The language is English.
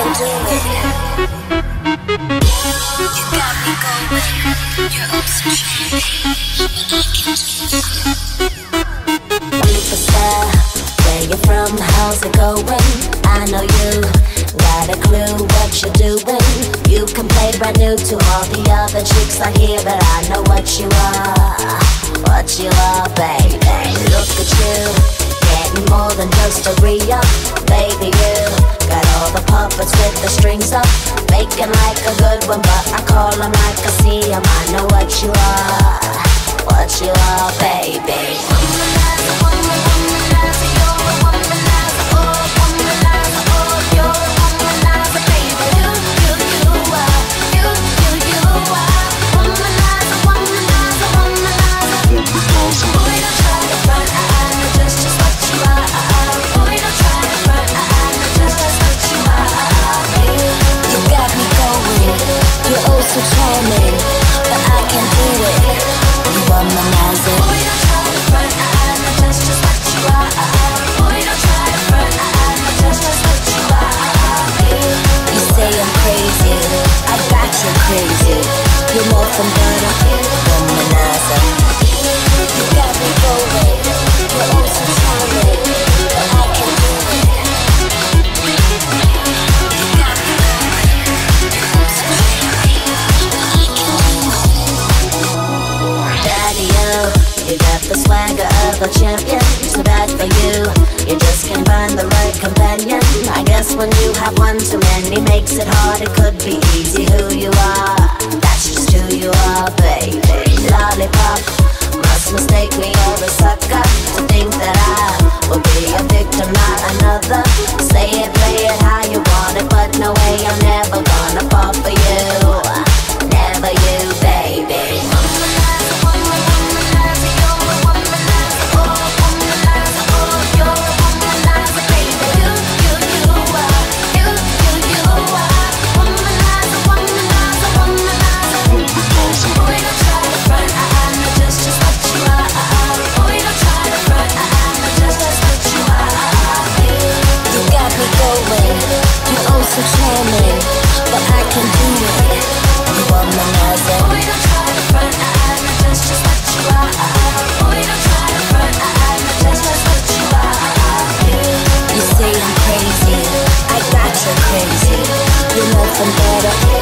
do it. You got me going. You're obsession, but I can do it. Superstar, where you from? How's it going? I know you got a clue what you're doing. You can play brand new to all the other chicks I hear, but I know what you are, baby. Look at you, getting more than just a re-up. Baby, you got all the puppets with the strings up, making like a good one, but I call them like I see them. I know what you are, baby. Womanizer, womanizer, you're a womanizer, oh, womanizer, oh, you're a womanizer, baby. You are, you are. Womanizer, womanizer, womanizer. Boy, don't try to front, I know just what you are. Boy, don't try to front, I know just what you are. You got me going, you're oh so charming, but I can't do it. You womanizer. Boy, don't try to front, I know just what you are. Boy, don't try to front, I know just what you are. You say I'm crazy, I got you crazy. You're more than better, womanizer. You got me going, you're oh so charming, but I can't do it. You got me going, you're oh so charming, but I can't do it. Daddy, you got the swagger of a champion. So bad for you, you just can't find the right companion. I guess when you have one too many makes it hard. It could be easy who you are, that's just who you are, baby. Lollipop, must mistake me or a sucker to think that I will be a victim, not another. Say it, play it how you want it, but no way, I'm never gonna fall for you. Never you, baby. Womanizer, womanizer, you're a womanizer, oh, womanizer, oh, you're a womanizer, baby. You are, you are. Womanizer, womanizer, womanizer. Boy, don't try to front, I know just what you are. Boy, don't try to front, I know just what you are. You got me going, you're oh so charming, but I can do it. You womanizer. Boy, don't try to front, I know just what you are. Boy, don't try to front, I know just what you are. You say I'm crazy, I got you crazy. You're nothing better.